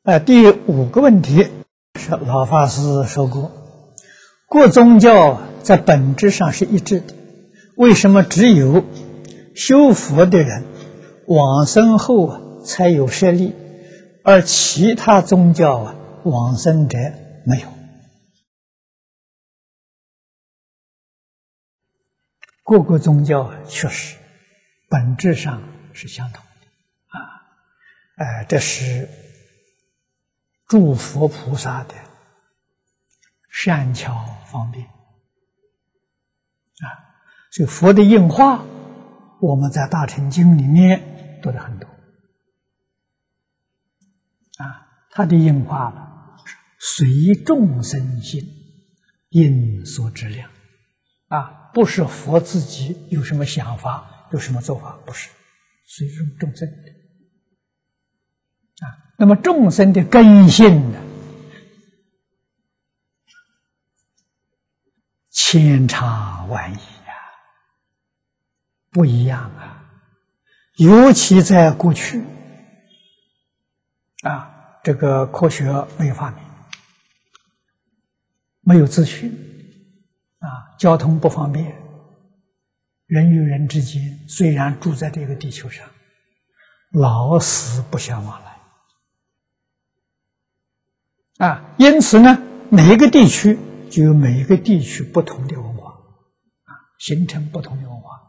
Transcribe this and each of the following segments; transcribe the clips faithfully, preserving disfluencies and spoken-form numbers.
呃，第五个问题是老法师说过，各宗教在本质上是一致的，为什么只有修佛的人往生后啊才有舍利，而其他宗教啊往生者没有？各个宗教啊确实本质上是相同的啊，呃，这是诸佛菩萨的善巧方便啊，所以佛的应化，我们在《大乘经》里面读了很多啊，他的应化呢，随众生心，应所知量啊，不是佛自己有什么想法，有什么做法，不是随众生的啊。那么众生的根性呢，千差万异啊，不一样啊。尤其在过去啊，这个科学没有发明，没有资讯啊，交通不方便，人与人之间虽然住在这个地球上，老死不相往来啊，因此呢，每一个地区就有每一个地区不同的文化啊，形成不同的文化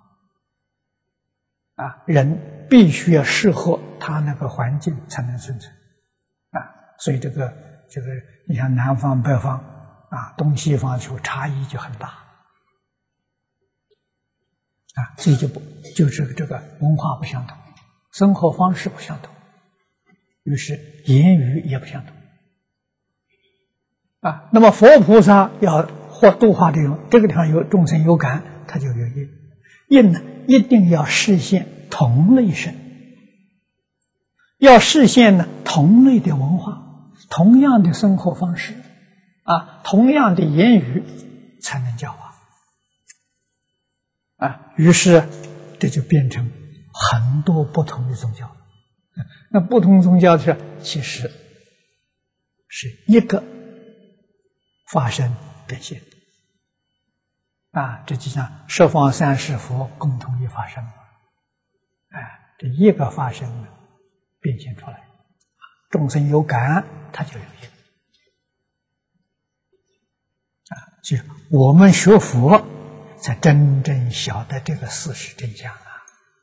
啊，人必须要适合他那个环境才能生存啊，所以这个这个，你像南方北方啊，东西方就差异就很大啊，所以就不就这个这个文化不相同，生活方式不相同，于是言语也不相同啊。那么佛菩萨要或度化这种这个地方有众生有感，他就有因，因呢一定要实现同类身，要实现呢同类的文化，同样的生活方式啊，同样的言语，才能教化啊。于是这就变成很多不同的宗教。那不同宗教是其实是一个法身变现啊，这就像十方三世佛共同一法身哎，这一个法身呢变现出来，众生有感，他就有因啊。就我们学佛，才真正晓得这个事实真相啊。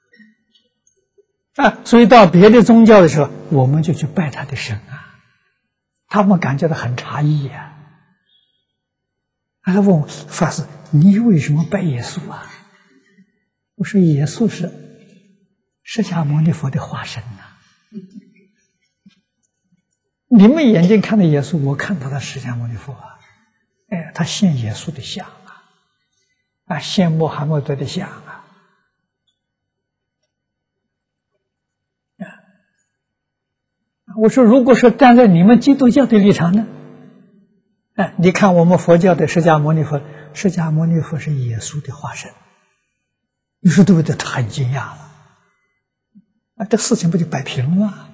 啊，所以到别的宗教的时候，我们就去拜他的神啊，他们感觉到很诧异呀、啊。他问我法师：“你为什么拜耶稣啊？”我说：“耶稣是释迦牟尼佛的化身呐、啊。你们眼睛看到耶稣，我看到的释迦牟尼佛啊。哎，他现耶稣的像啊，啊，现穆罕默德的像啊。”我说，如果说站在你们基督教的立场呢？哎，你看我们佛教的释迦牟尼佛，释迦牟尼佛是耶稣的化身，你说对不对？他很惊讶了，啊，这事情不就摆平了吗？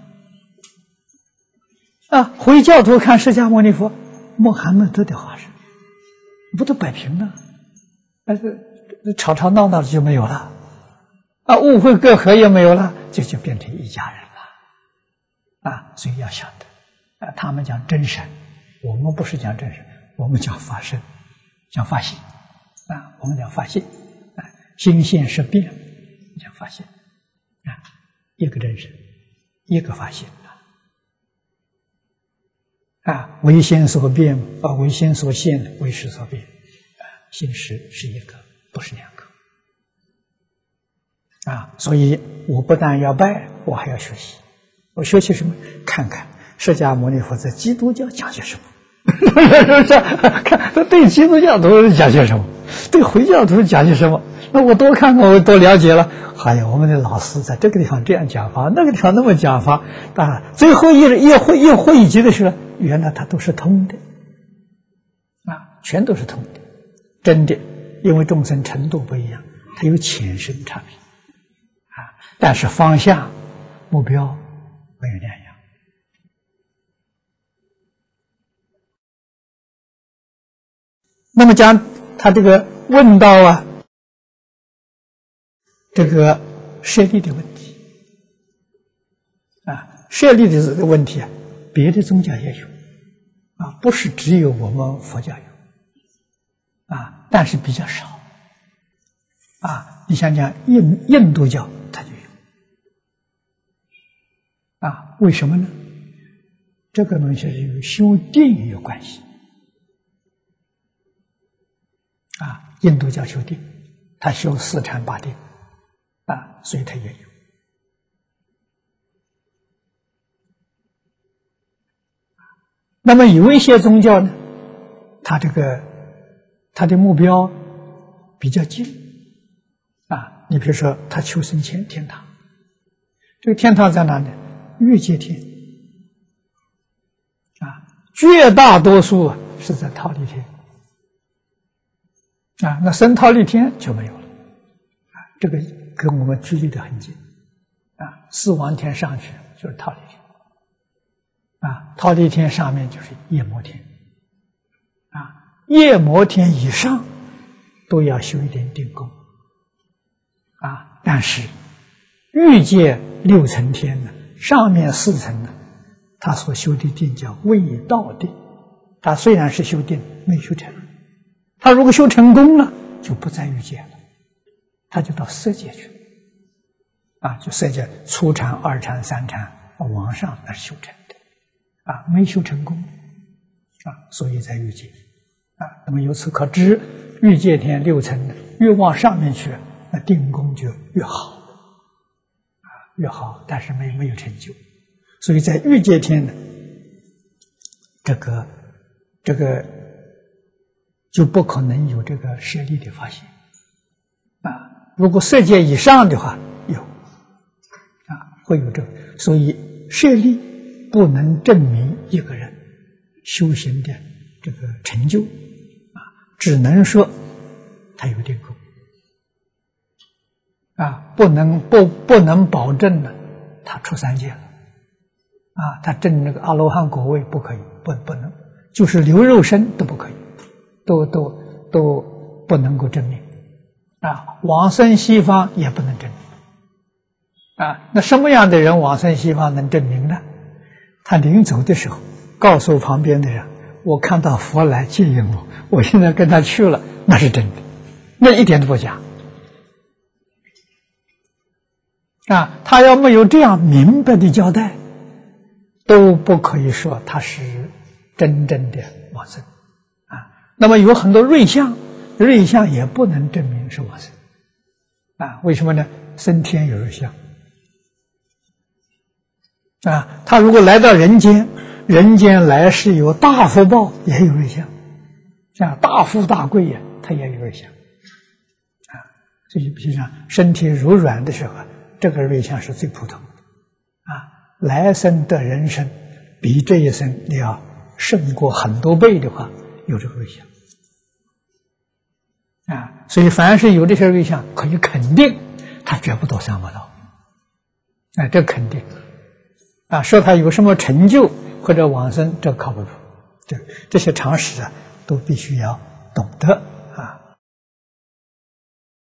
啊，回教徒看释迦牟尼佛，穆罕默德的化身，不都摆平了？但是吵吵闹闹就没有了，啊，误会隔阂也没有了，就就变成一家人了。啊，所以要晓得，啊，他们讲真神，我们不是讲真神，我们讲法身，讲法性，啊，我们讲法性，啊，心现识变，讲法性，啊，一个真神，一个法性，啊，为心所变，啊，为心所现，为识所变，啊，心识是一个，不是两个，啊，所以我不但要拜，我还要学习。我学习什么？看看释迦牟尼佛在基督教讲些什么，看他对基督教徒讲些什么，对回教徒讲些什么。那我多看看，我多了解了。还有我们的老师在这个地方这样讲法，那个地方那么讲法，啊，最后一一会一会集的时候，原来它都是通的，啊，全都是通的，真的。因为众生程度不一样，它有浅深差别，啊，但是方向目标没有两样那么讲他这个问到啊，这个舍利的问题啊，舍利的问题啊，别的宗教也有啊，不是只有我们佛教有啊，但是比较少啊。你想想印印度教它就有啊，为什么呢？这个东西是与修定有关系啊。印度教修定，他修四禅八定啊，所以他也有。那么有一些宗教呢，他这个他的目标比较近啊。你比如说，他求生天天堂，这个天堂在哪里？欲界天啊，绝大多数是在忉利天啊，那生忉利天就没有了啊。这个跟我们距离的很近啊，四王天上去就是忉利天啊，忉利天上面就是夜摩天啊，夜摩天以上都要修一点定功啊，但是欲界六层天呢，上面四层呢，他所修的定叫未道定，他虽然是修定，没修成。他如果修成功了，就不在欲界了，他就到色界去了啊，就色界初禅、二禅、三禅往上那是修成的啊，没修成功啊，所以在欲界啊。那么由此可知，欲界天六层越往上面去，那定功就越好啊，越好，但是没没有成就，所以在欲界天呢，这个这个就不可能有这个舍利的发现啊。如果色界以上的话，有啊，会有这个，所以舍利不能证明一个人修行的这个成就啊，只能说他有定功啊，不能不不能保证呢，他出三界了啊，他证那个阿罗汉果位不可以，不不能，就是留肉身都不可以，都都都不能够证明啊，往生西方也不能证明啊。那什么样的人往生西方能证明呢？他临走的时候告诉旁边的人，我看到佛来接引我，我现在跟他去了，那是真的，那一点都不假啊。他要没有这样明白的交代，都不可以说他是真正的往生啊。那么有很多瑞相，瑞相也不能证明是往生啊。为什么呢？升天有瑞相啊，他如果来到人间，人间来世有大福报，也有瑞相，像大富大贵呀，他也有瑞相啊。所以比如说身体柔软的时候，这个瑞相是最普通的啊。来生的人生比这一生你要胜过很多倍的话，有这个瑞相啊。所以凡是有这些瑞相，可以肯定他绝不堕三恶道啊，这肯定啊。说他有什么成就或者往生，这靠不住，这这些常识啊，都必须要懂得。